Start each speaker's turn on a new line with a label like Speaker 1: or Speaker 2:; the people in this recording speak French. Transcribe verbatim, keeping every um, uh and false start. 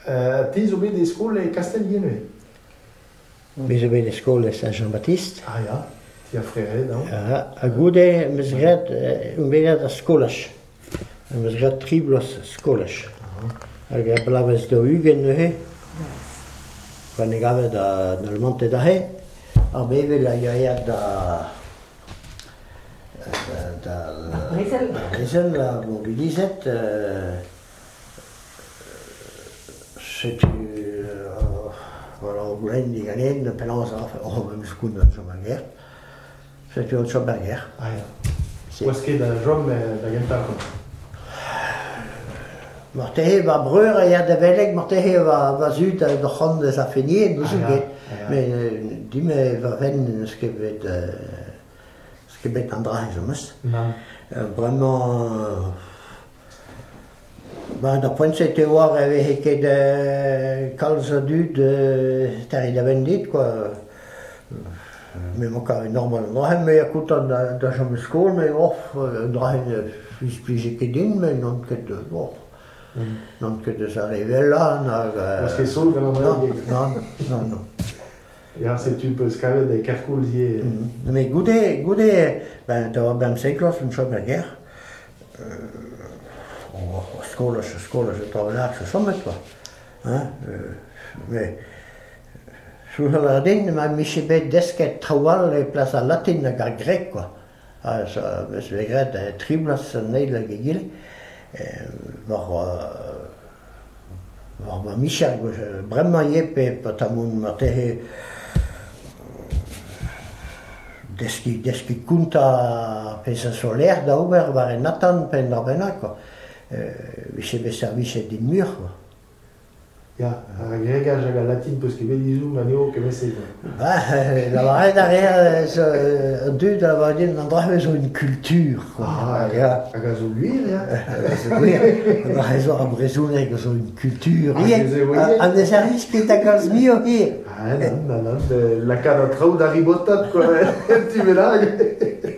Speaker 1: Uh, ti zo bet de skole Castellienne?
Speaker 2: Vi zo bet de skole Saint-Jean-Baptiste.
Speaker 1: Ah ja, ti a frère, non?
Speaker 2: Ja, a goude, meus gret, un beget a skolach. Meus gret triblos skolach. Hag a blavez do ugen neuhe. Quand ik gavet da nel monte da he, a bevel a joiat da da
Speaker 3: Riesel.
Speaker 2: Riesel a mobilizet setu voilà o glen di ganen de penans af o même skoun da Joberger. Setu o Joberger.
Speaker 1: Ah ja. Oas ket da jom da gentar kon?
Speaker 2: Martehe va breur a ya da veleg, Martehe va va zut da c'hant da fenier, nous ket. Mais dime va ven skebet skebet an dra zo mus.
Speaker 1: Non.
Speaker 2: Vraiment bah da pointe te war avec ket de kalza dud tari da vendit quoi. Mais mo ka normal no hem me akutan da da jom skol mais off dra plus plus kedin mais non ket de bon. Non ket de ça arriver là na.
Speaker 1: Oas ket sol gant an
Speaker 2: Non non non non.
Speaker 1: Ja, setu peus kavet da kerkoulzie.
Speaker 2: Mais goude goude ben da ben seklos un Joberger. O skola se skola se ta lak se sommet quoi. Hein mais sur la din ma miche bet desket trawal e plaza latin ga grec quoi. Ah ça mes vegret da triblas neil gegil. War war ma michel bremma yepe patamun matehe deski deski kunta pesa solaire da ober var natan pen da bena quoi. Vi se be service din mur quoi.
Speaker 1: Ja, a gregaj hag a latin peus ket bet izum aneo ket mese.
Speaker 2: Bah, la var derrière un dud da var din an dra zo une culture quoi.
Speaker 1: Ah ja, hag a zo guir ja.
Speaker 2: La raison a brezounek zo une culture.
Speaker 1: Ah, je sais, oui.
Speaker 2: An de service ket a kalz mio hi.
Speaker 1: Ah non, non, non, la cara traoù da ribotat quoi. Tu verras.